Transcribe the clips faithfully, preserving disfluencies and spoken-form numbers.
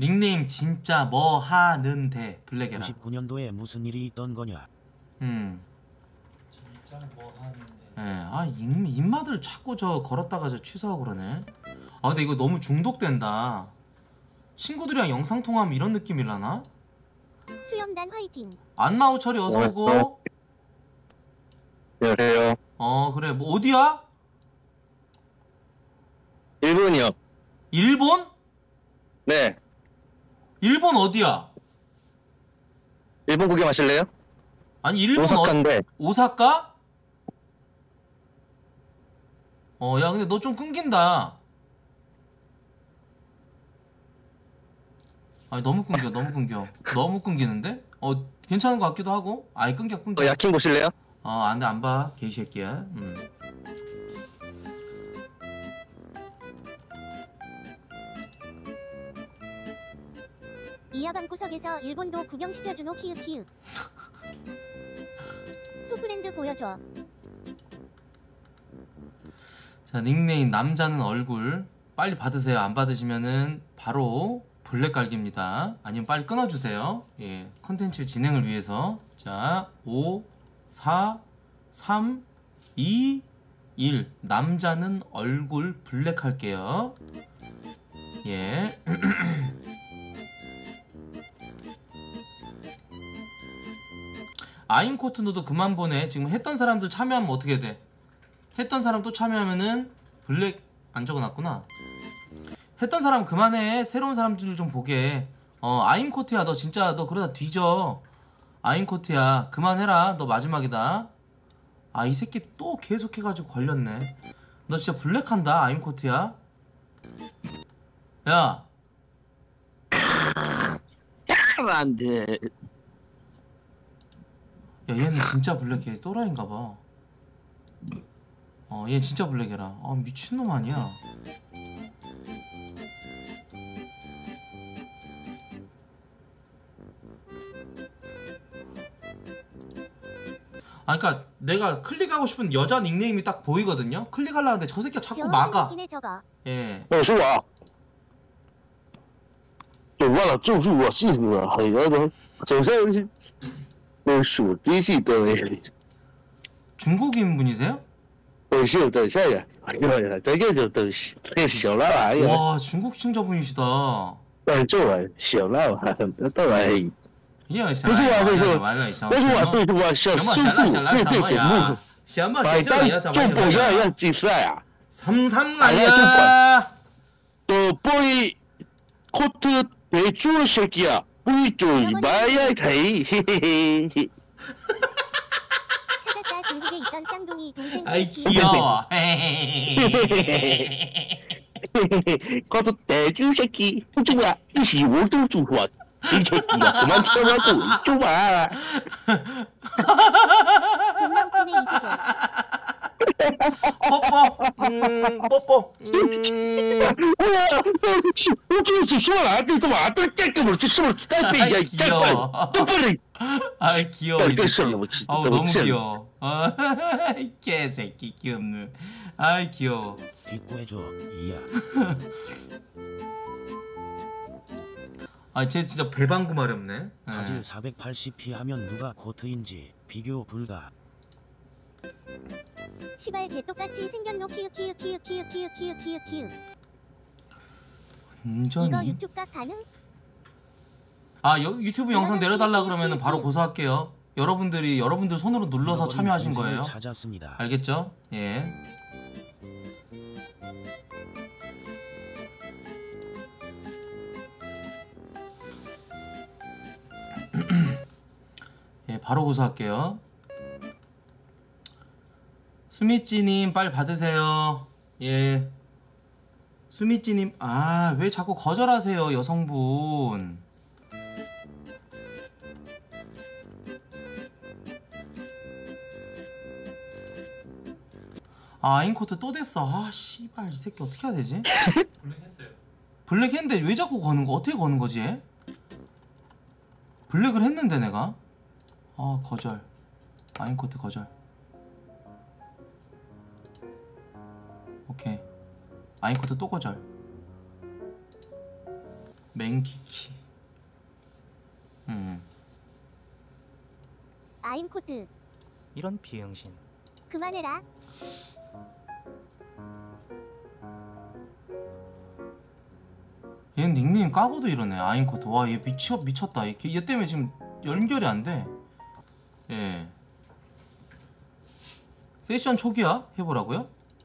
닉네임 진짜 뭐 하는데 블랙에라. 구십구 년도에 무슨 일이 있던 거냐? 음. 진짜 뭐 하는데. 예. 아, 임, 임마들 자꾸 저 걸었다가 저 취소하고 그러네. 아, 근데 이거 너무 중독된다. 친구들이랑 영상통화하면 이런 느낌이라나? 수염단 화이팅. 안마우철이 어서오고. 안녕하세요. 어, 그래. 뭐 어디야? 일본이요. 일본? 네. 일본 어디야? 일본 구경하실래요? 아니 일본 오사카인데. 어, 오사카? 어, 야 근데 너 좀 끊긴다. 아니 너무 끊겨 너무 끊겨 너무 끊기는데? 어 괜찮은 것 같기도 하고. 아이 끊겨 끊겨. 어, 야킹 보실래요? 어 안돼 안 봐 개새끼야. 음. 이하 방구석에서 일본도 구경시켜주노 키읔 키읔. 소프랜드 보여줘. 자 닉네임 남자는 얼굴 빨리 받으세요. 안 받으시면은 바로 블랙 갈깁니다. 아니면 빨리 끊어주세요. 예, 컨텐츠 진행을 위해서. 자 오, 사, 삼, 이, 일 남자는 얼굴 블랙 할게요. 예. 아임코트 너도 그만 보내. 지금 했던 사람들 참여하면 어떻게 돼? 했던 사람 또 참여하면은 블랙 안 적어놨구나. 했던 사람 그만해. 새로운 사람들 좀 보게. 어 아임코트야 너 진짜 너 그러다 뒤져. 아임코트야 그만해라. 너 마지막이다. 아 이 새끼 또 계속해가지고 걸렸네. 너 진짜 블랙한다 아임코트야. 야 안돼. 야 얘는 진짜 블랙해. 또라이인가봐. 어 얘 진짜 블랙해라. 아 미친놈 아니야. 아 그니까 내가 클릭하고 싶은 여자 닉네임이 딱 보이거든요. 클릭하려고 하는데 저 새끼가 자꾸 막아. 예. 我是我，有忘了就是我是我，还有的总是是我属低系的， 중국인 분이세요? 我是等下呀，哎呀，这个就等那小老孩呀， 와 중국 시청자분이시다. 但这玩小老孩都来。 이야 사라야 말라 이상. 但是我对我小叔叔对这个木， 샤마 摆单 샤자야 就不要要计算啊， 삼삼라야. 또 보이 코트 대주 새끼야, 보이 좀 봐야 돼. 찾았다. 중국에 있던 쌍둥이 동생. 아이 귀여워. 코트 대주 새끼, 좋아. 이시 월도 좋아. 이 새끼야, 그만 쳐라고 좋아. 존나 웃기네 이지도. 뽀뽀. 음 뽀뽀. 음. 我就是说了，这他妈的这个我就是单飞呀，这个都不能。 아이 귀여워 이 새끼. 아우 너무 너무 귀여워. 어, 이 개새끼 귀엽네. 아이 귀여워. 뒷구해줘 이야. 아, 쟤 진짜 배방구 마렵네. 바질 사백팔십 피 하면 누가 코트인지 비교 불가. 시발 개똑같이 생겼노 키읔 키읔 키읔 키읔 키읔 키읔 키읔 키읔. 이거 완전히. 유튜브 각 가능? 아, 여, 유튜브 영상 내려달라 그러면은 바로 고소할게요. 여러분들이 여러분들 손으로 눌러서 참여하신 거예요. 찾았습니다. 알겠죠? 예. 예, 바로 고소할게요. 수미찌님 빨리 받으세요. 예. 수미찌님 아 왜 자꾸 거절하세요 여성분. 아 아임코트 또 됐어. 아 씨발 이 새끼 어떻게 해야 되지? 블랙했어요. 블랙 했는데 왜 자꾸 거는 거 어떻게 거는 거지 얘? 블랙을 했는데 내가 아 거절. 아임코트 거절. 오케이 아임코트 또 거절. 맹키키. 음. 아임코트. 이런 비응신. 그만해라. 얘 닉네임 까고도 이러네. 아인코트. 와, 얘 미쳐 미쳤다. 얘, 얘 때문에 지금 연결이 안 돼. 예. 세션 초기화 해보라고요?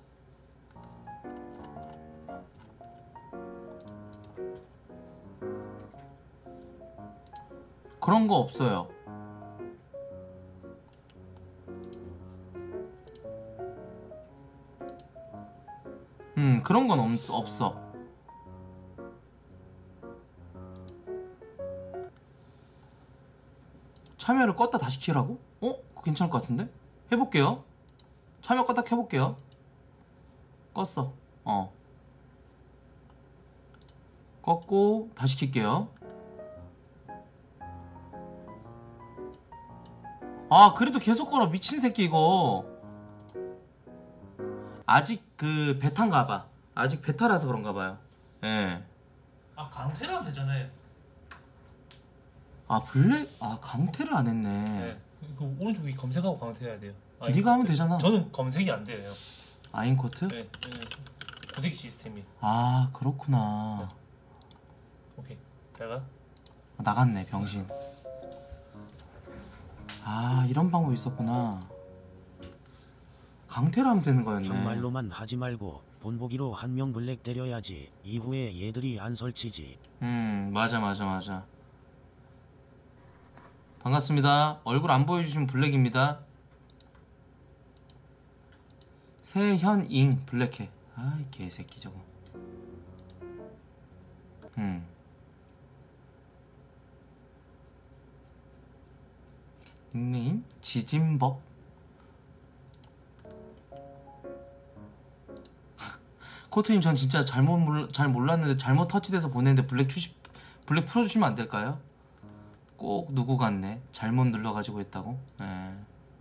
그런 거 없어요. 음, 그런 건 없, 없어. 참여를 껐다 다시 키라고? 어? 그거 괜찮을 것 같은데? 해볼게요. 참여 껐다 켜볼게요. 껐어. 어. 껐고 다시 킬게요. 아, 그래도 계속 걸어. 미친 새끼 이거. 아직 그 베타인가봐. 아직 베타라서 그런가봐요. 예. 아 강퇴를 하면 되잖아요. 아, 블랙. 아, 강퇴를 안 했네. 네. 그 오른쪽 위 검색하고 강퇴해야 돼요. 네가 하면 되잖아. 저는 검색이 안 돼요. 아인코트? 네. 네. 고데기 시스템이. 아, 그렇구나. 오케이. 내가 나갔네, 병신. 아, 이런 방법이 있었구나. 강퇴를 하면 되는 거였네. 정말로만 하지 말고 본보기로 한 명 블랙 때려야지. 이후에 얘들이 안 설치지. 음, 맞아 맞아 맞아. 반갑습니다. 얼굴 안 보여주시면 블랙입니다. 세현잉 블랙해. 아이 개새끼 저거. 음. 닉네임 지진벅. 코트님, 전 진짜 잘못 몰, 잘 몰랐는데 잘못 터치돼서 보냈는데 블랙 추시 블랙 풀어주시면 안 될까요? 꼭 누구 같네. 잘못 눌러가지고 했다고. 예.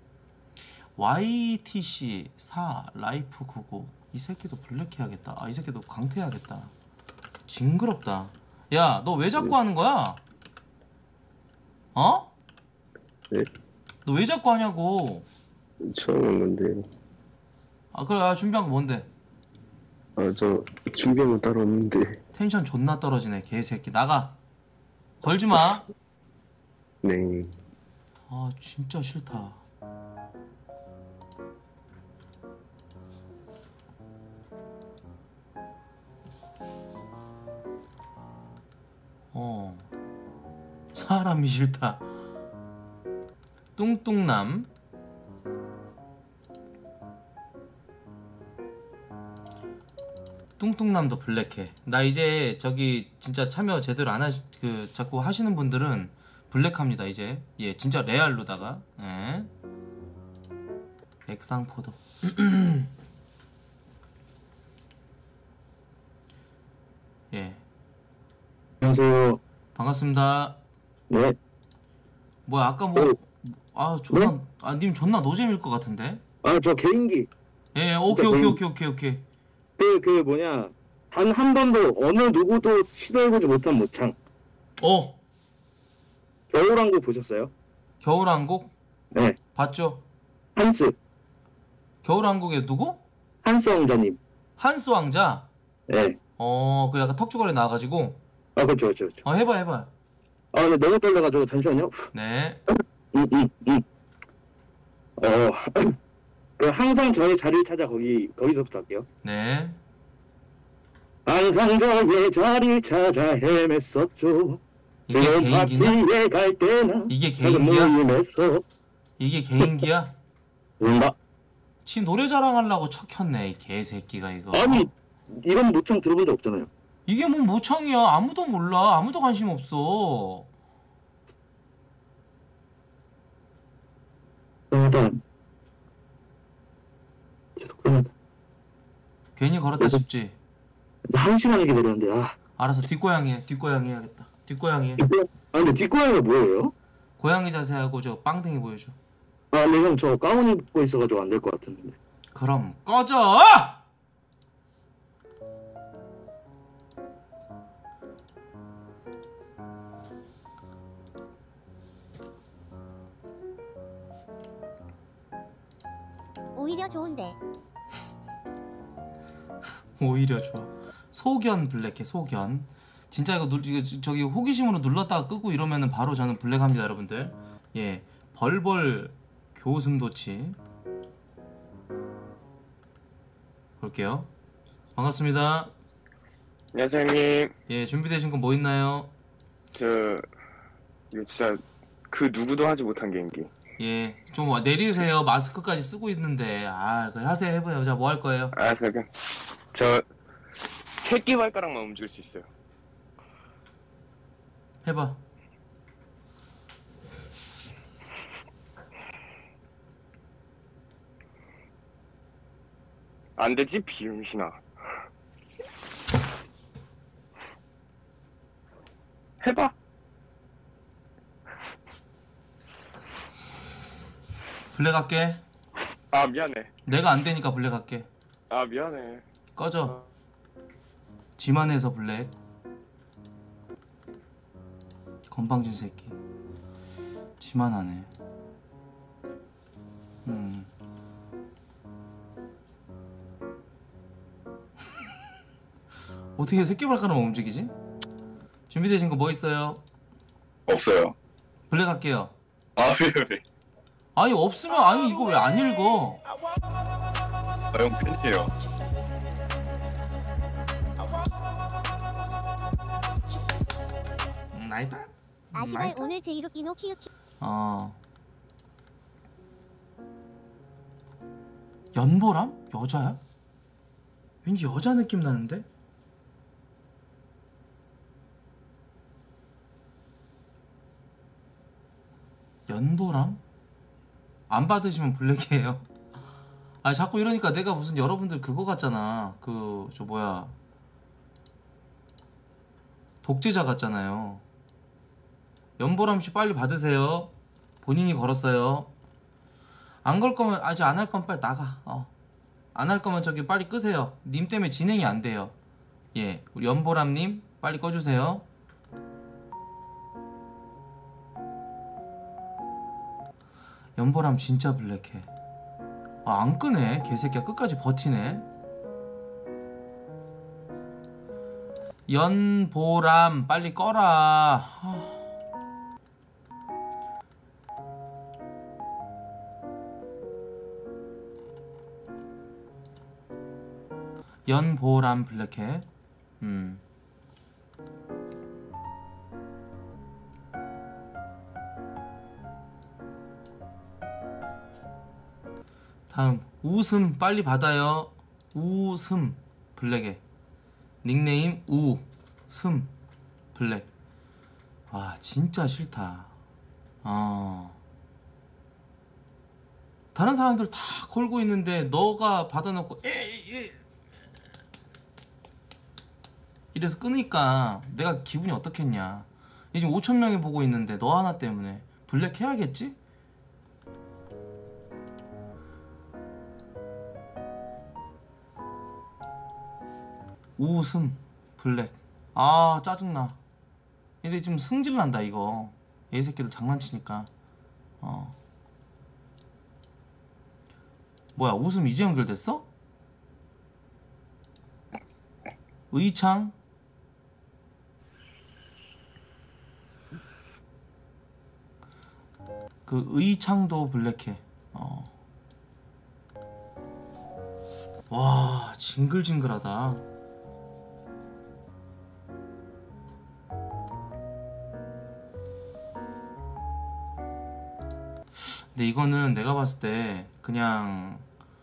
와이티씨 사 라이프 구십구. 이 새끼도 블랙 해야겠다. 아, 이 새끼도 강퇴해야겠다. 징그럽다. 야, 너 왜 자꾸 하는 거야? 어? 네? 너 왜 자꾸 하냐고. 처음 왔는데. 아, 그래. 아, 준비한 거 뭔데? 아, 저 준비한 건 따로 없는데. 텐션 존나 떨어지네. 개새끼. 나가. 걸지 마. 네. 아, 진짜 싫다. 어. 사람이 싫다. 뚱뚱남. 뚱뚱남도 블랙해. 나 이제 저기 진짜 참여 제대로 안 하시 그 자꾸 하시는 분들은 블랙합니다 이제. 예, 진짜 레알로다가. 예. 액상포도. 예. 안녕하세요. 반갑습니다. 네. 뭐야 아까 뭐 아 존나 아 님 존나 노잼일 것 같은데. 아, 저 개인기. 예, 오케이 오케이 오케이 오케이 오케이. 그, 그 뭐냐. 단 한 번도 어느 누구도 시도해보지 못한 모창. 어, 겨울왕국 보셨어요? 겨울왕국 네. 봤죠? 한스. 겨울왕국에 누구? 한스 왕자님. 한스 왕자. 네. 어, 그 약간 턱주거리 나와가지고. 아, 그렇죠, 그렇죠, 그렇죠. 어, 해봐 해봐. 아, 근데 너무 떨려가지고 잠시만요. 네. 음, 음, 음. 어, 그 항상 저의 자리를 찾아 거기, 거기서부터 할게요. 네. 항상 저의 자리를 찾아 헤맸었죠. 이게 좋은 개인기냐? 파티에 갈 때나 이게 작은 개인기야? 모임에서 이게 개인기야? 뭔가 지 노래 자랑하려고 척혔네 이 개새끼가 이거. 아니 이런 모창 들어본 적 없잖아요. 이게 뭔 모창이야. 아무도 몰라. 아무도 관심 없어. 일단 죄송합니다. 괜히 걸었다 싶지. 이제 한 시간을 기다렸는데 아. 알아서 뒷고양이 해. 뒷고양이 해야겠다. 뒷고양이 해. 뒷고... 아 근데 뒷고양이가 뭐예요? 고양이 자세하고 저 빵댕이 보여줘. 아 근데 형 저 가운 입고 있어가지고 안 될 것 같은데. 그럼 꺼져! 오히려 좋은데. 오히려 좋아. 소견 블랙해 소견. 진짜 이거, 눌, 이거 저기 호기심으로 눌렀다가 끄고 이러면은 바로 저는 블랙합니다 여러분들. 예, 벌벌 교슴도치 볼게요. 반갑습니다. 안녕하세요 형님. 예, 준비되신 거 뭐 있나요? 저 이거 진짜 그 누구도 하지 못한 게임기. 예, 좀 내리세요. 마스크까지 쓰고 있는데. 아, 그 하세요. 해봐요. 자, 뭐 할 거예요? 알았어요. 그럼 저 새끼 발가락만 움직일 수 있어요. 해봐. 안 되지 비응신아. 해봐. 블랙 할게. 아 미안해. 내가 안 되니까 블랙 할게. 아 미안해. 꺼져. 지만해서 블랙. 건방진 새끼. 지만하네. 음. 어떻게 새끼 발가락 움직이지? 준비되신 거 뭐 있어요? 없어요. 블랙 할게요. 아, 왜, 왜? 아니 없으면 아니 이거 왜 안 읽어? 아, 형 팬이에요. 음, 나이다. 아시발 오늘 제이로 끼노 키우키. 어. 연보람? 여자야? 왠지 여자 느낌 나는데? 연보람? 안 받으시면 블랙이에요. 아 자꾸 이러니까 내가 무슨 여러분들 그거 같잖아. 그 저 뭐야 독재자 같잖아요. 연보람씨 빨리 받으세요. 본인이 걸었어요. 안 걸 거면 아직 안 할 거면 빨리 나가. 어. 안 할 거면 저기 빨리 끄세요. 님 때문에 진행이 안 돼요. 예, 우리 연보람님 빨리 꺼주세요. 연보람 진짜 블랙해. 아, 안 끄네. 개새끼야 끝까지 버티네. 연보람 빨리 꺼라. 하... 연보람 블랙해. 음. 다음 웃음 빨리 받아요. 웃음 블랙에 닉네임 우슴 블랙. 와 진짜 싫다. 어. 다른 사람들 다 걸고 있는데 너가 받아놓고 에이, 에이. 이래서 끄니까 내가 기분이 어떻겠냐. 지금 오천 명이 보고 있는데 너 하나 때문에 블랙 해야겠지? 웃음 블랙. 아 짜증나. 얘들 지금 승질난다 이거. 얘 새끼들 장난치니까. 어 뭐야 웃음 이제 연결됐어? 의창 그 의창도 블랙해. 어. 와 징글징글하다. 근데 이거는 내가 봤을 때 그냥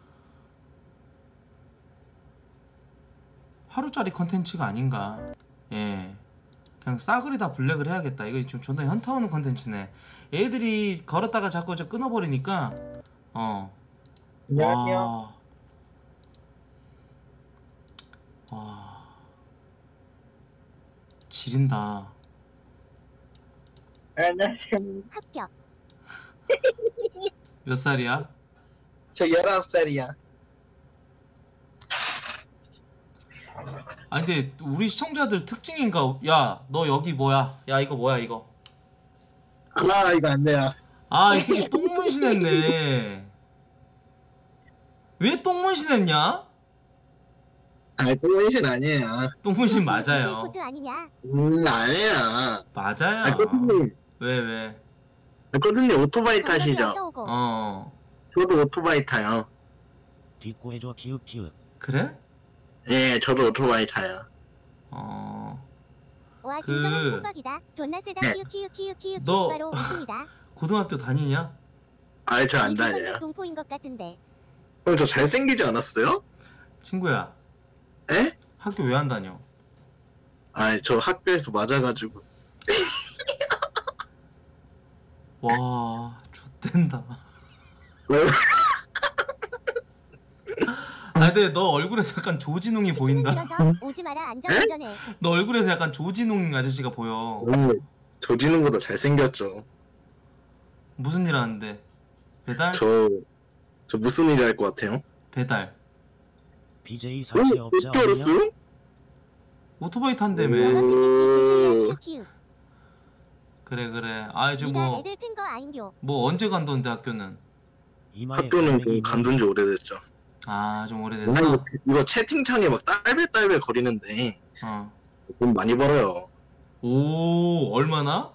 하루짜리 컨텐츠가 아닌가. 예, 그냥 싸그리 다 블랙을 해야겠다. 이거 지금 존나 현타 오는 컨텐츠네. 애들이 걸었다가 자꾸 저 끊어버리니까. 어. 안녕하세요. 와. 와. 지린다. 안녕하세요. 합격. 몇 살이야? 저 열아홉 살이야. 아니 근데 우리 시청자들 특징인가? 야 너 여기 뭐야? 야 이거 뭐야 이거? 아 이거 안 돼요. 아 이 새끼 똥문신했네. 왜 똥문신 했냐? 아니 똥문신 아니에요. 똥문신 맞아요. 코트 아니냐? 음 아니야. 맞아요. 아니 코트님, 왜 왜? 코트님 오토바이 타시죠? 써오고. 어 저도 오토바이 타요. 뒷고 해줘 키읔 키읔. 그래? 예, 저도 오토바이 타요. 어 와 그- 진정한 콧박이다. 존나 세다. 네. 키읔 키읔 키읔 키읔 너- 바로 웃습니다. 고등학교 다니냐? 아니 저 안 이승원도 다녀요. 동포인 것 같은데. 그럼 저 잘생기지 않았어요? 친구야 에? 학교 왜 안 다녀? 아니 저 학교에서 맞아가지고. 와 좆된다. 왜? 아 근데 너 얼굴에서 약간 조진웅이 보인다. 들어서 오지 마라 안전운전해. 너 얼굴에서 약간 조진웅 아저씨가 보여. 음, 조진웅보다 잘생겼죠. 무슨 일 하는데? 배달? 저, 저 무슨 일이 할 것 같아요? 배달. 비제이 어? 사채업자 어떻게 아니냐? 알았어요? 오토바이 탄다며. 오. 키읔. 그래 그래. 아 이제 니가 뭐 뭐 애들 큰 거 아닌겨. 언제 간던데 학교는? 이마에 학교는 갈매기 그 있는 간둔 지 오래됐죠. 아 좀 이거, 오래됐어. 이거 채팅창에 막 딸벨딸벨 거리는데 어. 돈 많이 벌어요. 오 얼마나?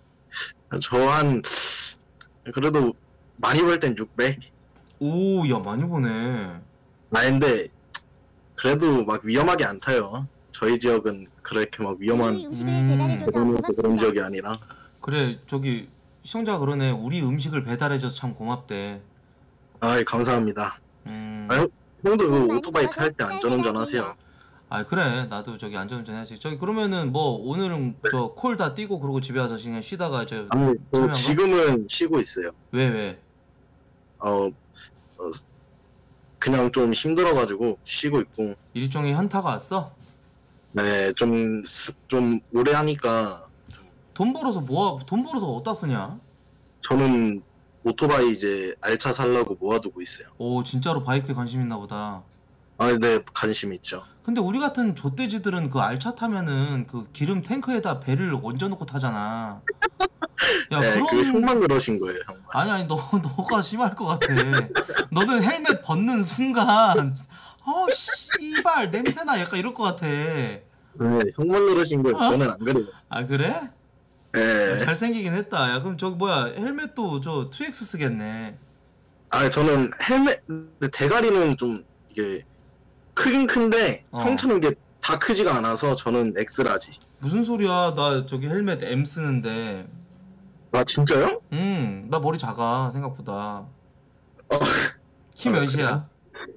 저 한 그래도 많이 벌 땐 육백. 오 야 많이 보네. 아 근데 그래도 막 위험하게 안 타요. 저희 지역은 그렇게 막 위험한 우리 음식을 음, 배달해줘서 그런 그런 고맙습니다. 지역이 아니라. 그래 저기 시청자 그러네. 우리 음식을 배달해줘서 참 고맙대. 아이 감사합니다. 음. 아유, 형도 그 많이 오토바이 벌어서 탈 때 안전운전 하세요. 아 그래 나도 저기 안전운전 해야지. 저기 그러면은 뭐 오늘은 저 콜 다 띄고 그러고 집에 와서 그냥 쉬다가 저 아니 저 참여한 거? 지금은 쉬고 있어요. 왜 왜? 어, 어 그냥 좀 힘들어가지고 쉬고 있고. 일종의 현타가 왔어? 네, 좀, 스- 좀 오래 하니까 돈 벌어서 모아 돈 벌어서 어디다 쓰냐? 저는 오토바이 이제 알차 살라고 모아두고 있어요. 오 진짜로 바이크에 관심 있나 보다. 아, 네, 관심 있죠. 근데 우리 같은 좆돼지들은 그 알차 타면은 그 기름 탱크에다 배를 얹어놓고 타잖아. 야 네, 그런 그 형만 그러신 거예요, 형. 아니 아니 너 너가 심할 것 같아. 너는 헬멧 벗는 순간 어 씨발 냄새나 약간 이럴 것 같아. 네, 형만 그러신 거예요. 저는 안 그래요. 아 그래? 네. 잘생기긴 했다. 야 그럼 저기 뭐야 헬멧도 저 투엑스 쓰겠네. 아, 저는 헬멧, 근데 대가리는 좀 이게 크긴 큰데 어. 형처럼 이게 다 크지가 않아서 저는 X라지. 무슨 소리야? 나 저기 헬멧 M 쓰는데. 아, 진짜요? 음, 나 머리 작아 생각보다. 어. 키 아, 몇이야?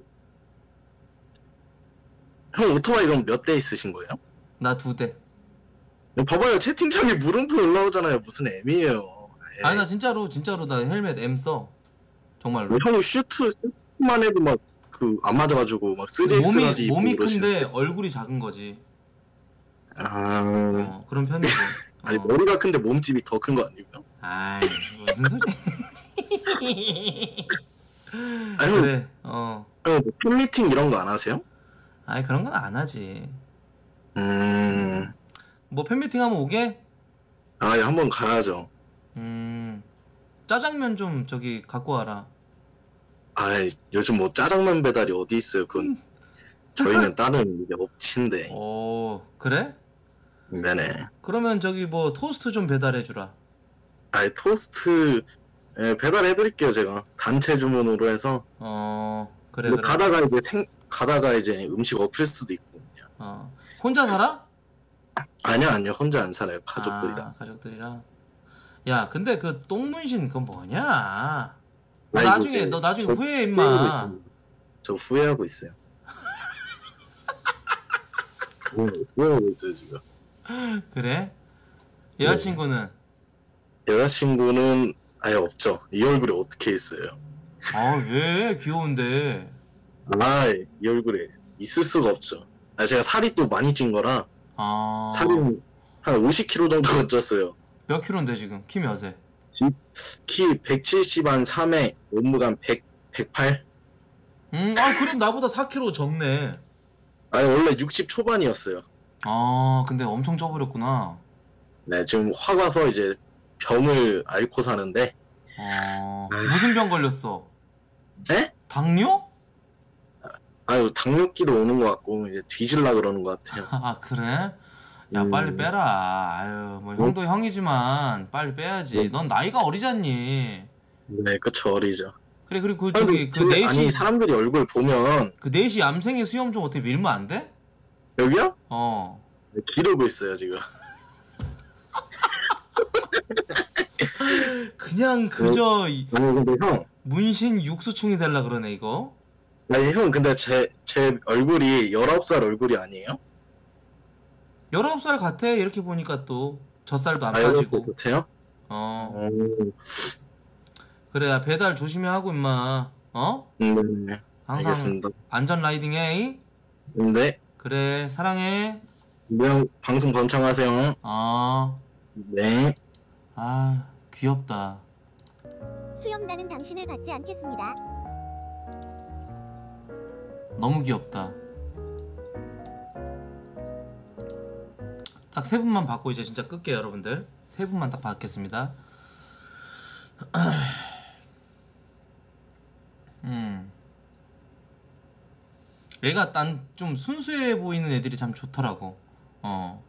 형 오토바이 그럼 몇 대 있으신 거예요? 나 두 대. 봐봐요, 채팅창에 물음표 올라오잖아요. 무슨 M이에요. 아니 나 진짜로 진짜로 나 헬멧 M 써. 정말로. 형 슈트 슈트만 해도 막 그 안 맞아가지고 막 쓰리엑스라지 몸이 몸이 큰데 얼굴이 작은 거지. 아, 어, 그런 편이지. 아니 어. 머리가 큰데 몸집이 더 큰 거 아니고요? 아이 무슨 소리? 아니 형, 그래. 어. 형 뭐 팬미팅 이런 거 안 하세요? 아니 그런 건 안 하지. 음, 뭐 팬미팅 하면 오게? 아, 예, 한번 가야죠. 음. 짜장면 좀 저기 갖고 와라. 아이, 요즘 뭐 짜장면 배달이 어디 있어요? 그건 저희는 다른 이제 업체인데. 오 그래? 네네. 그러면 저기 뭐 토스트 좀 배달해 주라. 아이, 토스트 예, 배달해드릴게요, 제가. 단체 주문으로 해서. 어 그래 뭐 그래. 가다가 이제 생, 가다가 이제 음식 엎을 수도 있고. 어 혼자 살아? 아니요, 아니요. 혼자 안 살아요. 가족들이랑. 아, 가족들이랑. 야 근데 그 똥문신 그건 뭐냐? 너 아이고, 나중에 이제 너 나중에 저 후회해 임마. 저 후회하고 있어요. 네, 후회하고 있어요, 지금. 그래? 여자친구는? 여자친구는 아예 없죠. 이 얼굴에 어떻게 있어요? 아 왜 귀여운데? 아, 이 얼굴에 있을 수가 없죠. 아, 제가 살이 또 많이 찐 거라 아 살이 한 오십 킬로그램 정도 쪘어요. 몇 킬로인데 지금? 키 몇에? 키 백칠십 한 삼에 몸무게 백, 백팔? 음아 그럼 나보다 사 킬로그램 적네. 아니 원래 육십 초반이었어요. 아 근데 엄청 쪄버렸구나. 네, 지금 확 와서 이제 병을 앓고 사는데. 어 무슨 병 걸렸어? 네? 당뇨? 아유 당뇨기도 오는 것 같고 이제 뒤질라 그러는 것 같아요. 아 그래? 야 음. 빨리 빼라. 아유 뭐 형도 형이지만 빨리 빼야지. 네. 넌 나이가 어리잖니. 네, 그쵸 어리죠. 그래 그리고 그 아니, 저기 그 그- 넷이 아니 사람들이 얼굴 보면 그 넷이 얌생이 수염 좀 어떻게 밀면 안 돼? 여기요? 어. 네, 기르고 있어요 지금. 그냥 그저 이- 아니 근데 형, 문신 육수충이 될라 그러네 이거. 아니 형 근데 제 제 얼굴이 열아홉 살 얼굴이 아니에요? 열아홉 살 같아 이렇게 보니까 또 젖살도 안 아 열아홉 살 빠지고. 같아요? 어. 어, 그래 야 배달 조심히 하고 임마. 어? 음, 네, 항상 알겠습니다. 안전 라이딩 해. 네, 그래 사랑해. 명 방송 번창하세요. 어. 네. 아 귀엽다. 수염단은 당신을 받지 않겠습니다. 너무 귀엽다. 딱 세 분만 받고 이제 진짜 끌게요 여러분들. 세 분만 딱 받겠습니다. 음. 얘가 난 좀 순수해 보이는 애들이 참 좋더라고. 어.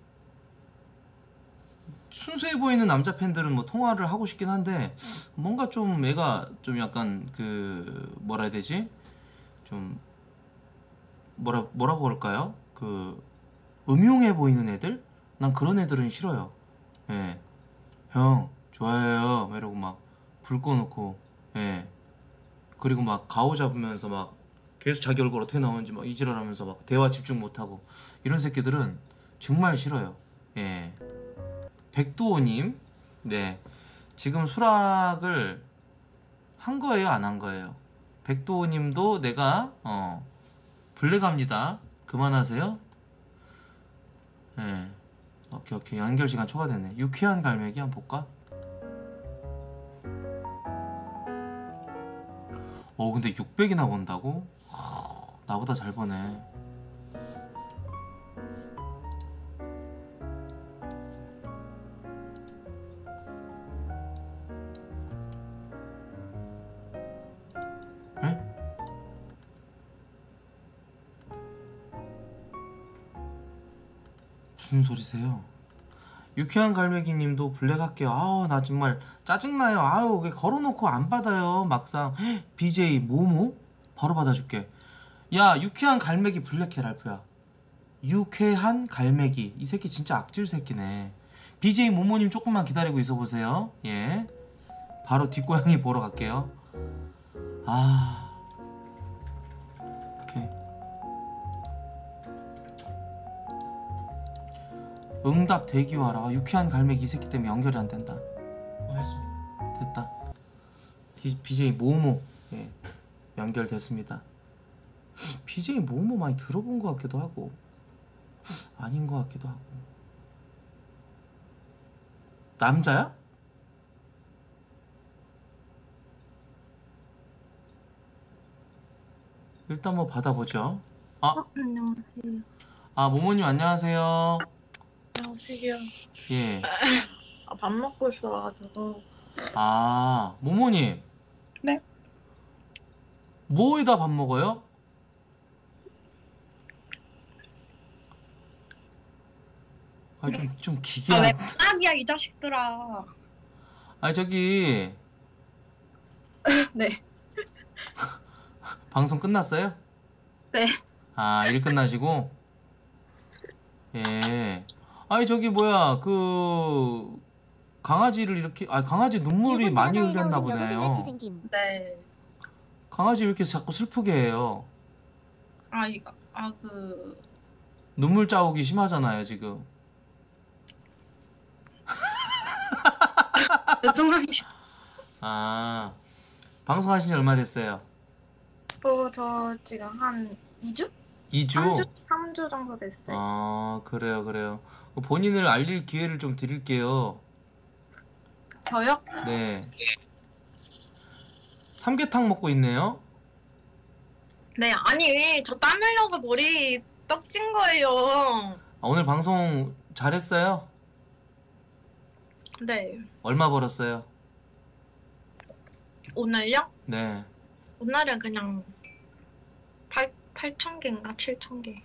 순수해 보이는 남자 팬들은 뭐 통화를 하고 싶긴 한데 뭔가 좀 애가 좀 약간 그 뭐라 해야 되지? 좀 뭐라 뭐라고 그럴까요? 그 음흉해 보이는 애들? 난 그런 애들은 싫어요. 예. 형 좋아해요. 막 이러고 막 불 꺼놓고 예. 그리고 막 가오 잡으면서 막 계속 자기 얼굴 어떻게 나오는지 막 이지랄하면서 막 대화 집중 못하고 이런 새끼들은 정말 싫어요. 예. 백도호님, 네 지금 수락을 한 거예요, 안 한 거예요? 백도호님도 내가 어 블랙합니다. 그만하세요. 네, 오케이 오케이 연결 시간 초과됐네. 유쾌한 갈매기 한번 볼까? 어 근데 육백이나 번다고? 허, 나보다 잘 버네. 무슨 소리세요? 유쾌한 갈매기님도 블랙 할게요. 아우 나 정말 짜증나요. 아우 왜 걸어놓고 안 받아요 막상. 헉, 비제이 모모? 바로 받아줄게. 야 유쾌한 갈매기 블랙해 랄프야. 유쾌한 갈매기 이 새끼 진짜 악질 새끼네. 비제이 모모님 조금만 기다리고 있어보세요. 예 바로 뒷고양이 보러 갈게요. 아 오케이. 응답 대기와라. 유쾌한 갈매기 이 새끼 때문에 연결이 안 된다. 알겠습니다. 됐다. 디, 비제이 모모 예 연결됐습니다. 비제이 모모 많이 들어본 것 같기도 하고 아닌 것 같기도 하고. 남자야? 일단 뭐 받아보죠. 아, 안녕하세요. 아 모모님 안녕하세요. 안녕하세요. 예. 아, 밥 먹고 있어가지고. 아 모모님. 네? 뭐에다 밥 먹어요? 아 좀 좀 기괴한. 아, 왜 딱이야 이 자식들아. 아 저기 네. 방송 끝났어요? 네. 아 일 끝나시고? 예. 아니 저기 뭐야 그 강아지를 이렇게 아 강아지 눈물이 많이 흘렸나 보네요. 네. 강아지 왜 이렇게 자꾸 슬프게 해요? 아 이거 아 그 눈물 자국이 심하잖아요 지금. 죄송합니다. 아 방송하신 지 얼마 됐어요? 어, 저 지금 한 이 주? 이 주? 삼 주? 삼 주 정도 됐어요. 아 그래요 그래요. 본인을 알릴 기회를 좀 드릴게요. 저요? 네. 삼계탕 먹고 있네요. 네 아니 저 땀 흘려서 머리 떡진 거예요. 아, 오늘 방송 잘했어요? 네. 얼마 벌었어요? 오늘요? 네. 오늘은 그냥 팔 팔천 개인가 칠천 개.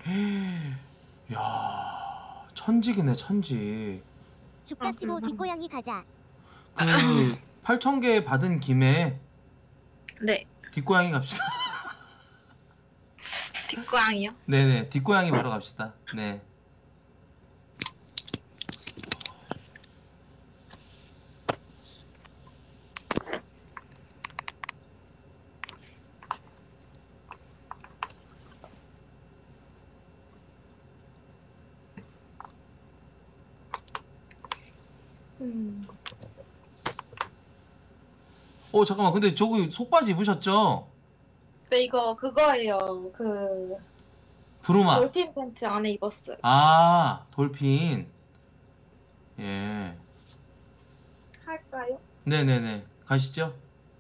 야, 천직이네 천직. 죽다 치고 뒷고양이 가자. 그 팔천 개 받은 김에 네. 뒷고양이 갑시다. 뒷고양이요? 네네, 뒷고양이 보러 갑시다. 네. 음. 어 잠깐만, 근데 저기 속바지 입으셨죠? 네 이거 그거예요. 그 부르마. 돌핀 팬츠 안에 입었어요. 아, 돌핀. 예. 할까요? 네네네, 가시죠.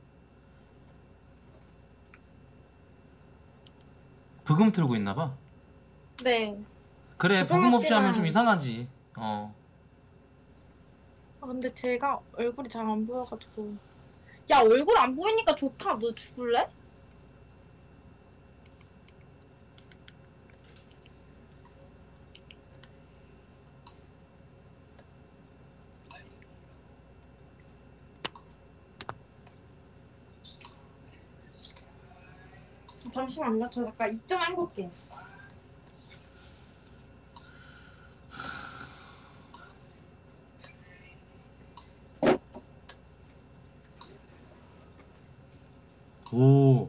부금 틀고 있나봐. 네. 그래, 부금 부금 없이 없이는- 하면 좀 이상하지. 어. 아 근데 제가 얼굴이 잘 안 보여가지고. 야 얼굴 안 보이니까 좋다. 너 죽을래? 잠시만요. 저 잠깐 입좀 해볼게. 오.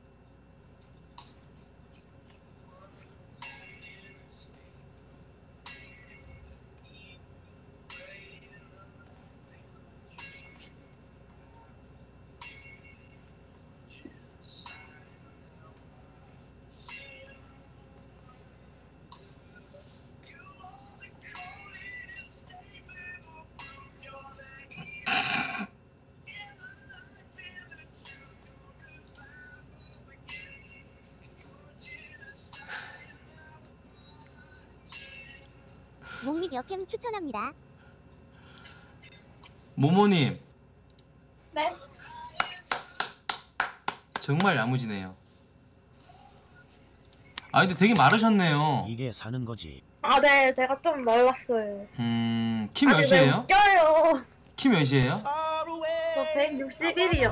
목밑 역캠 추천합니다. 모모님, 네? 정말 야무지네요. 아 근데 되게 마르셨네요. 이게 사는 거지. 아 네. 제가 좀 말랐어요. 음, 키 아니, 왜 몇이에요? 웃겨요? 키 몇이에요? 저 백육십일이요.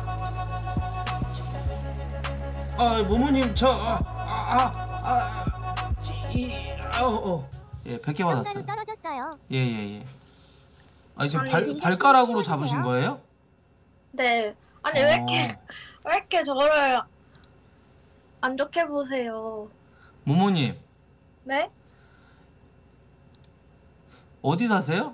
아, 모모님 저 아, 아, 아, 이, 아, 어, 예, 백 개 받았어요. 평가는 떨어졌어요. 예, 예, 예. 아니 지금 아니, 발 굉장히 발가락으로 시원해요. 잡으신 거예요? 네. 아니 왜 이렇게 어, 왜 이렇게 저를 안 좋게 보세요? 모모님 네? 어디 사세요?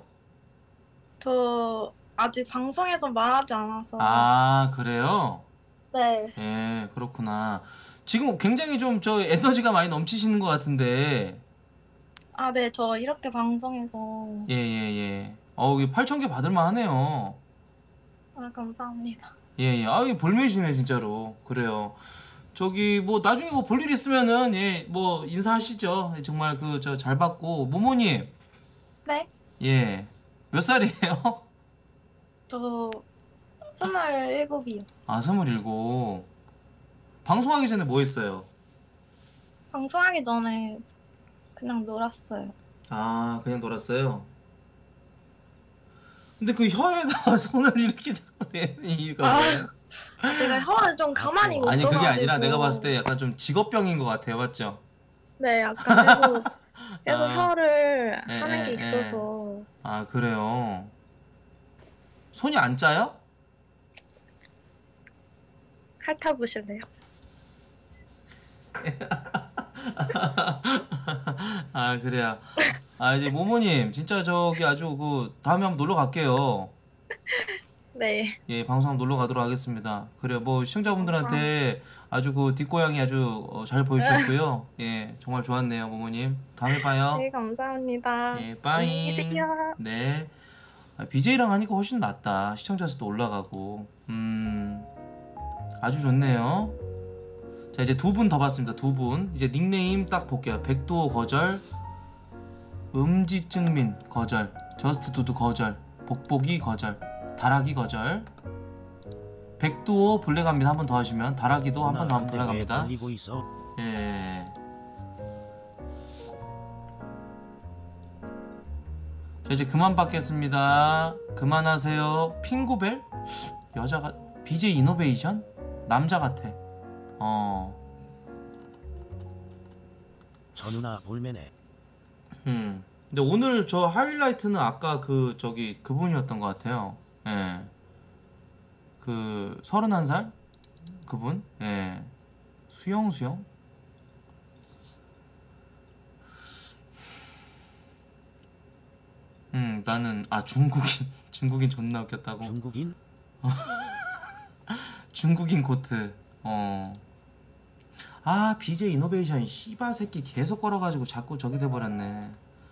저 아직 방송에서 말하지 않아서. 아, 그래요? 네. 예, 그렇구나. 지금 굉장히 좀 저 에너지가 많이 넘치시는 것 같은데. 아, 네. 저 이렇게 방송에서. 예, 예, 예. 어우, 이게 팔천 개 받을만 하네요. 아, 감사합니다. 예, 예. 아, 이게 볼매시네, 진짜로. 그래요. 저기, 뭐, 나중에 뭐 볼 일 있으면은, 예, 뭐, 인사하시죠. 정말 그, 저, 잘 받고. 모모님, 네? 예. 몇 살이에요? 저 스물일곱이요. 아, 스물일곱. 방송하기 전에 뭐 했어요? 방송하기 전에 그냥 놀았어요. 아, 그냥 놀았어요? 근데 그 혀에다가 손을 이렇게 자꾸 대는 이유가 아, 뭐예요? 제가 혀를 좀 가만히 못 아니, 그게 아니라 둬가지고. 내가 봤을 때 약간 좀 직업병인 것 같아요. 맞죠? 네, 약간 계속 계속 아. 혀를 예, 하는 예, 게 예. 있어서. 아, 그래요? 손이 안 짜요? 핥아보실래요? 아, 그래요. 아, 이제 모모님, 진짜 저기 아주 그 다음에 한번 놀러 갈게요. 네. 예, 방송 한번 놀러 가도록 하겠습니다. 그래요. 뭐 시청자분들한테 아주 그 뒷고양이 아주 어, 잘 보여주셨고요. 예, 정말 좋았네요, 모모님. 다음에 봐요. 네, 감사합니다. 예, 안녕히 빠잉. 계세요. 네. 아, 비제이랑 하니까 훨씬 낫다. 시청자 수도 올라가고. 음, 아주 좋네요. 자, 이제 두 분 더 봤습니다. 두 분. 이제 닉네임 딱 볼게요. 백두호 거절, 음지증민 거절, 저스트 두두 거절, 복복이 거절, 다락이 거절. 백두오 블랙합니다. 한 번 더 하시면 다락이도 한 번 더 하면 근데 왜 블랙합니다. 달리고 있어? 예. 자 이제 그만 받겠습니다. 그만하세요. 핑구벨? 여자가 비제이 이노베이션? 남자 같아. 어. 저 누나 볼매네. 음. 근데 오늘 저 하이라이트는 아까 그 저기 그분이었던 것 같아요. 예. 그 서른한 살 그분. 예. 수영 수영. 음 나는 아 중국인 중국인 존나 웃겼다고. 중국인? 중국인 코트. 어. 아 비제이 이노베이션 씨바 새끼 계속 걸어가지고 자꾸 저기 돼버렸네.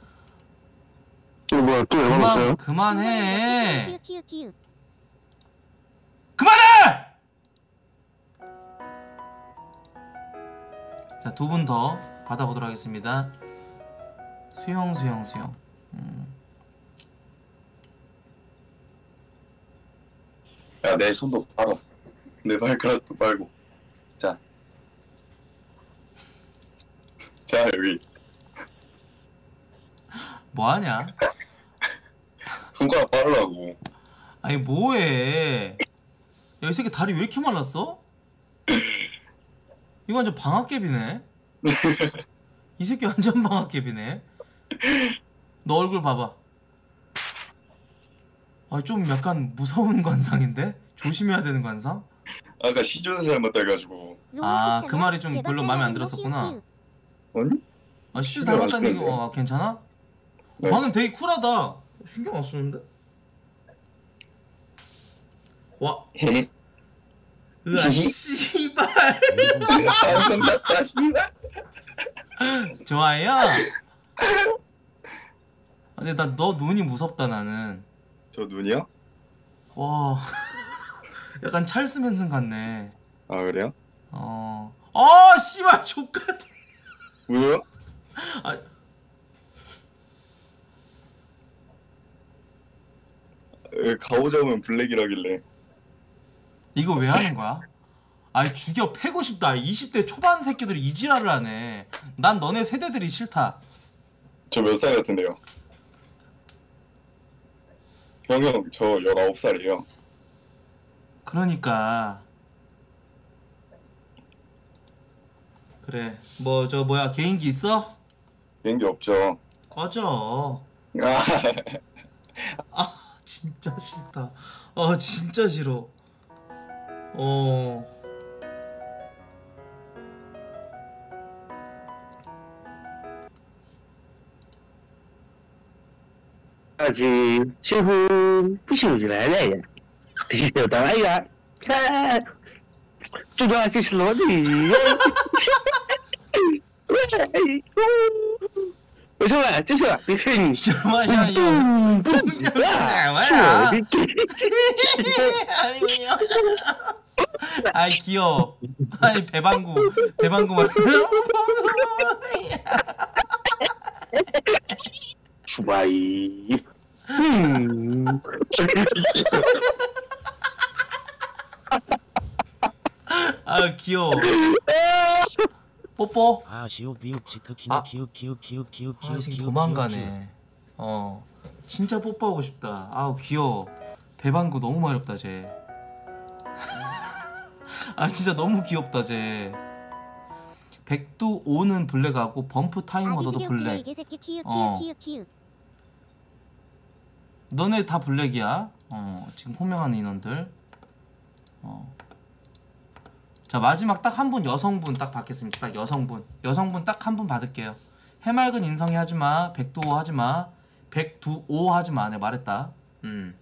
이거 뭐야 또 왜 그만 걸었어요? 그만해. 키읔 키읔 키읔. 그만해. 자 두 분 더 받아보도록 하겠습니다. 수영 수영 수영. 음. 야, 내 손도 빨아. 내 발가락도 빨고. 자. 자, 여기. 뭐하냐? 손가락 빨으라고. 아니 뭐해? 야, 이 새끼 다리 왜 이렇게 말랐어? 이거 완전 방학개비네. 이 새끼 완전 방학개비네. 너 얼굴 봐봐. 아, 좀 약간 무서운 관상인데? 조심해야 되는 관상? 아까 시주는 사람 닮았다가지고. 아, 그 말이 좀 별로 마음에 안 들었었구나. 아니? 아, 시주 닮았다는 얘기, 어, 괜찮아? 네. 방금 되게 쿨하다. 신경 안 쓰는데? 와, 헤헤. 으아, 씨발. 방송 났다, 씨발. 좋아해요? 근데 나 너 눈이 무섭다, 나는. 저 눈이요? 와, 약간 찰스 맨슨 같네. 아, 그래요? 어, 아, 씨발, 족같아. 왜요? 아, 에, 가오잡으면 블랙이라길래. 이거 왜 하는 거야? 아이, 죽여 패고 싶다. 이십 대 초반 새끼들이 이 지랄을 하네. 난 너네 세대들이 싫다. 저 몇 살 같은데요? 형, 형, 저 열아홉 살이에요. 그러니까. 그래, 뭐, 저, 뭐야, 개인기 있어? 비행기 없죠. 꺼져. 아, 아, 진짜 싫다. 어, 진짜 싫어. 어. 아직 신분不行就来来呀，有的来呀，看，最重要就是罗尼。我说了，就是了，你看你， 잠깐만, 이거. 嗯，不急啊，是我的给。 아이, 귀여워. 아이, 배방구. 배방구 말. 鼠阿姨，嗯， 아, 귀여워. 뽀뽀. 아 시옷 비읍 치트키는 아. 키읔 키읔 키읔 키읔 아, 키읔 이 새끼 키읔 도망가네. 어. 진짜 뽀뽀하고 싶다. 아우, 귀여워. 배방구 너무 마렵다, 쟤. 아, 진짜 너무 귀엽다, 쟤. 백두 오는 블랙하고 범프 타임머더도 블랙. 개새끼 키읔 어. 키읔 키읔 키읔. 너네 다 블랙이야. 어, 지금 호명하는 인원들. 어. 자, 마지막 딱 한 분 여성분 딱 받겠습니다. 딱 여성분. 여성분 딱 한 분 받을게요. 해맑은 인성이 하지마. 백두오 하지마. 백두오 하지마. 내가 말했다. 음.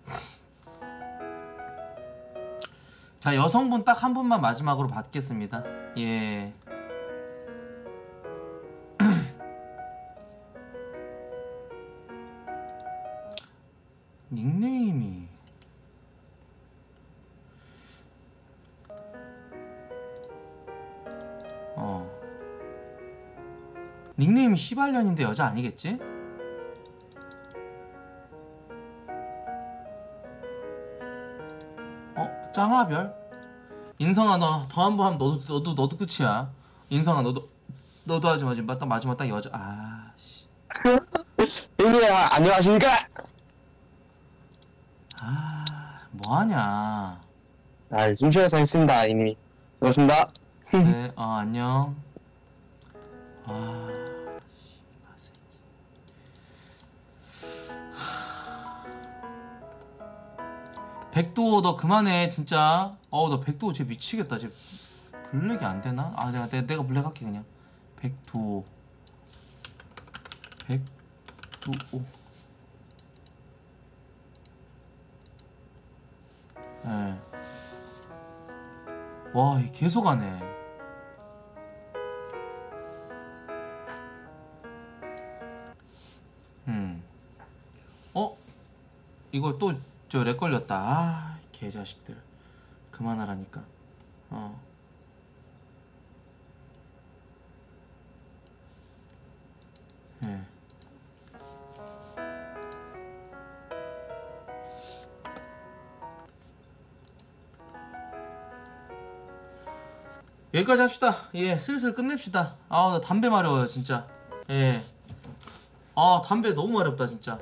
자, 여성분 딱 한 분만 마지막으로 받겠습니다. 예. 닉네임이 어 닉네임이 시발년인데 여자 아니겠지? 어? 짱아별? 인성아 너 더 한 번 하면 너도 너도 너도 끝이야. 인성아 너도 너도 하지 마지막 딱 마지막 딱 여자. 아 씨. 형님아 안녕하십니까? 아 뭐하냐. 아 숨쉬어서 했습니다 이님이. 반갑습니다. 그래 어 안녕. 아 백도어 너 그만해 진짜. 어우 너 백도어 쟤 미치겠다. 쟤 블랙이 안 되나? 아 내가 내가, 내가 블랙 할게 그냥. 백도어 백도어 예. 와, 이 계속 하네. 음. 어? 이거 또 저 렉 걸렸다. 아, 개자식들. 그만하라니까. 어. 예. 여기까지 합시다. 예, 슬슬 끝냅시다. 아, 나 담배 마려워요, 진짜. 예. 아, 담배 너무 마렵다, 진짜.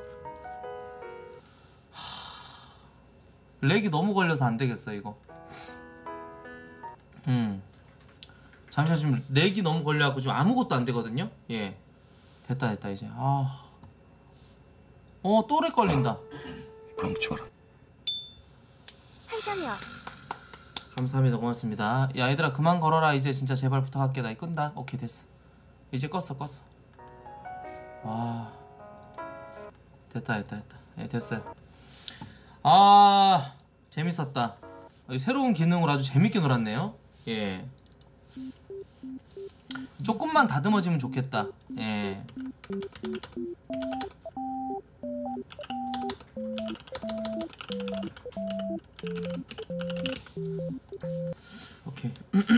하... 렉이 너무 걸려서 안 되겠어, 이거. 음. 잠시만, 지금 렉이 너무 걸려갖고 지금 아무것도 안 되거든요? 예. 됐다, 됐다, 이제. 아. 어, 또 렉 걸린다. 멈추 마라. 한참이요. 감사합니다. 고맙습니다. 야 얘들아 그만 걸어라. 이제 진짜 제발 부탁할게. 나 끈다. 오케이 됐어. 이제 껐어 껐어. 와 됐다 됐다 됐다. 예 됐어요. 아 재밌었다. 새로운 기능으로 아주 재밌게 놀았네요. 예 조금만 다듬어지면 좋겠다. 예 오케이.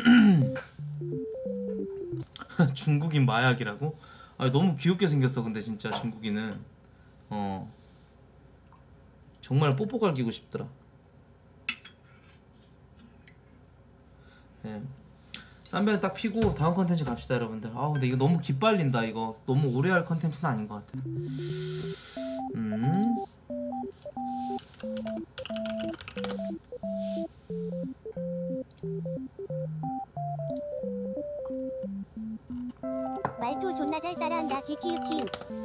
중국인 마약이라고? 아 너무 귀엽게 생겼어. 근데 진짜 중국인은 어 정말 뽀뽀 갈기고 싶더라. 예. 쌈배는 딱 피고 다음 컨텐츠 갑시다 여러분들. 아 근데 이거 너무 기빨린다. 이거 너무 오래 할 컨텐츠는 아닌 것 같아. 음 말투 존나 잘 따라한다. 키키키키.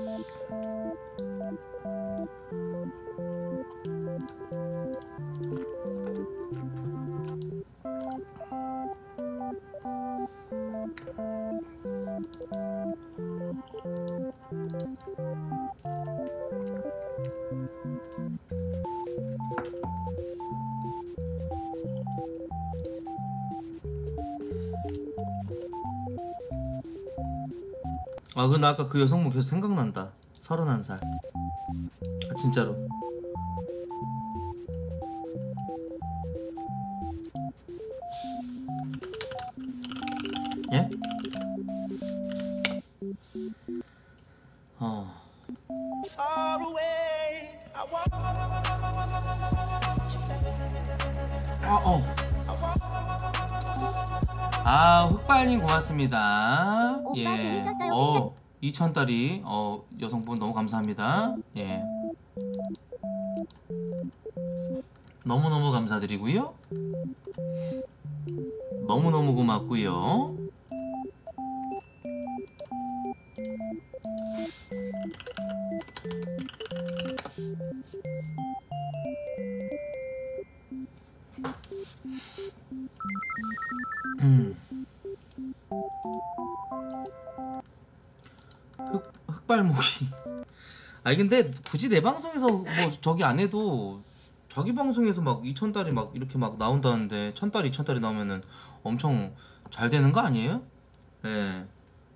아 근데 아까 그 여성분 계속 생각난다. 서른한 살. 아 진짜로. 예? 어. 아, 어. 아, 흑발님 고맙습니다. 오빠 예. 재밌었어요. 어, 이천 달이 어 여성분 너무 감사합니다. 예. 너무 너무 감사드리고요. 너무 너무 고맙고요. 음. 흑, 흑발목이 아니 근데 굳이 내 방송에서 뭐 저기 안 해도 자기 방송에서 막 이천 달이 막 이렇게 막 나온다는데 천 달이 이천 달이 나오면은 엄청 잘 되는 거 아니에요? 예. 네.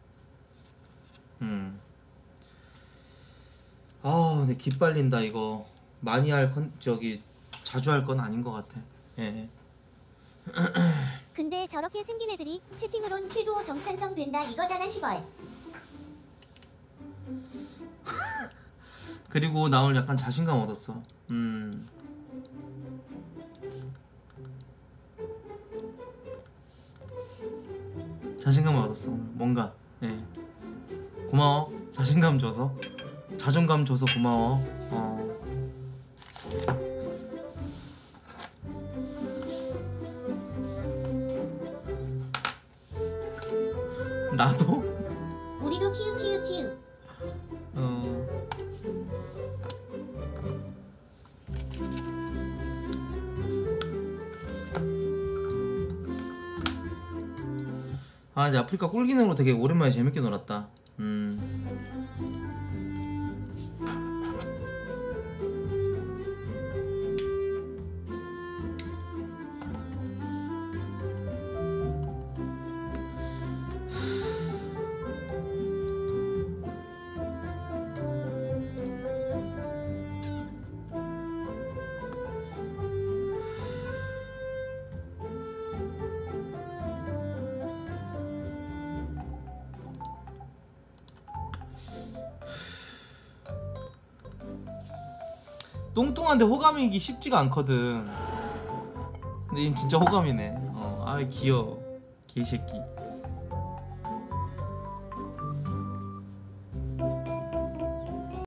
음. 아 근데 기빨린다 이거. 많이 할 컨 저기 자주 할 건 아닌 것 같아. 예. 근데 저렇게 생긴 애들이 채팅으론 최도 정찬성 된다 이거잖아 시벌. 그리고 나 오늘 약간 자신감 얻었어. 음. 자신감을 얻었어. 뭔가. 예. 고마워. 자신감 줘서. 자존감 줘서 고마워. 어. 나도? 우리도 키읔 키읔 키읔. 어. 아 이제 아프리카 꿀기능으로 되게 오랜만에 재밌게 놀았다. 음. 뚱뚱한데 호감이기 쉽지가 않거든. 근데 얘는 진짜 호감이네. 어, 아이 귀여워. 개새끼.